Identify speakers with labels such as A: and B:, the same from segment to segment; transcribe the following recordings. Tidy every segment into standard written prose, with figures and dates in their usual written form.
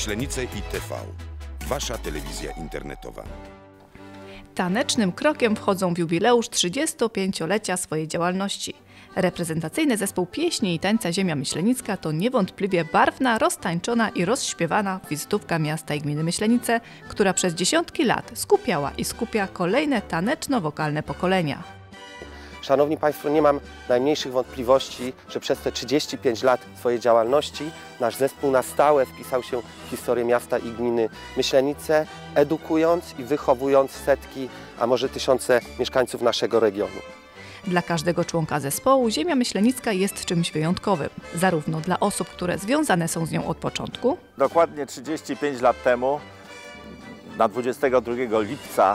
A: Myślenice i TV. Wasza telewizja internetowa.
B: Tanecznym krokiem wchodzą w jubileusz 35-lecia swojej działalności. Reprezentacyjny zespół pieśni i tańca Ziemia Myślenicka to niewątpliwie barwna, roztańczona i rozśpiewana wizytówka miasta i gminy Myślenice, która przez dziesiątki lat skupiała i skupia kolejne taneczno-wokalne pokolenia.
C: Szanowni Państwo, nie mam najmniejszych wątpliwości, że przez te 35 lat swojej działalności nasz zespół na stałe wpisał się w historię miasta i gminy Myślenice, edukując i wychowując setki, a może tysiące mieszkańców naszego regionu.
B: Dla każdego członka zespołu Ziemia Myślenicka jest czymś wyjątkowym, zarówno dla osób, które związane są z nią od początku.
D: Dokładnie 35 lat temu, na 22 lipca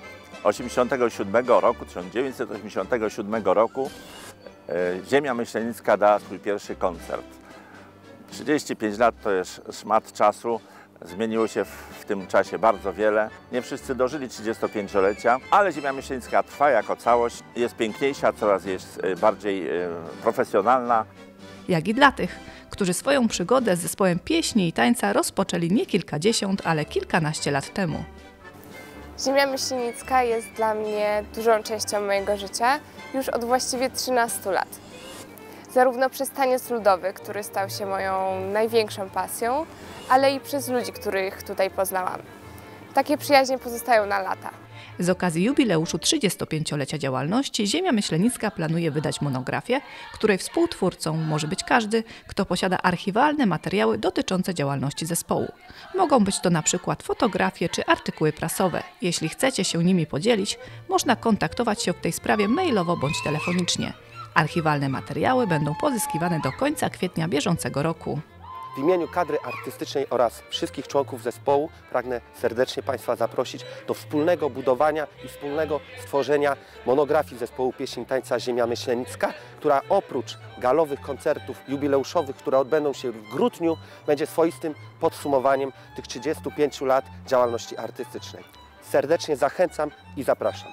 D: 1987 roku Ziemia Myślenicka dała swój pierwszy koncert. 35 lat to jest szmat czasu, zmieniło się w tym czasie bardzo wiele. Nie wszyscy dożyli 35-lecia, ale Ziemia Myślenicka trwa jako całość, jest piękniejsza, coraz jest bardziej profesjonalna.
B: Jak i dla tych, którzy swoją przygodę z zespołem pieśni i tańca rozpoczęli nie kilkadziesiąt, ale kilkanaście lat temu.
E: Ziemia Myślenicka jest dla mnie dużą częścią mojego życia już od właściwie 13 lat. Zarówno przez taniec ludowy, który stał się moją największą pasją, ale i przez ludzi, których tutaj poznałam. Takie przyjaźnie pozostają na lata.
B: Z okazji jubileuszu 35-lecia działalności Ziemia Myślenicka planuje wydać monografię, której współtwórcą może być każdy, kto posiada archiwalne materiały dotyczące działalności zespołu. Mogą być to na przykład fotografie czy artykuły prasowe. Jeśli chcecie się nimi podzielić, można kontaktować się w tej sprawie mailowo bądź telefonicznie. Archiwalne materiały będą pozyskiwane do końca kwietnia bieżącego roku.
C: W imieniu kadry artystycznej oraz wszystkich członków zespołu pragnę serdecznie Państwa zaprosić do wspólnego budowania i wspólnego stworzenia monografii zespołu pieśni i tańca Ziemia Myślenicka, która oprócz galowych koncertów jubileuszowych, które odbędą się w grudniu, będzie swoistym podsumowaniem tych 35 lat działalności artystycznej. Serdecznie zachęcam i zapraszam.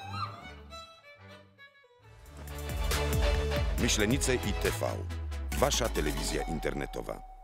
A: Myślenice i TV. Wasza telewizja internetowa.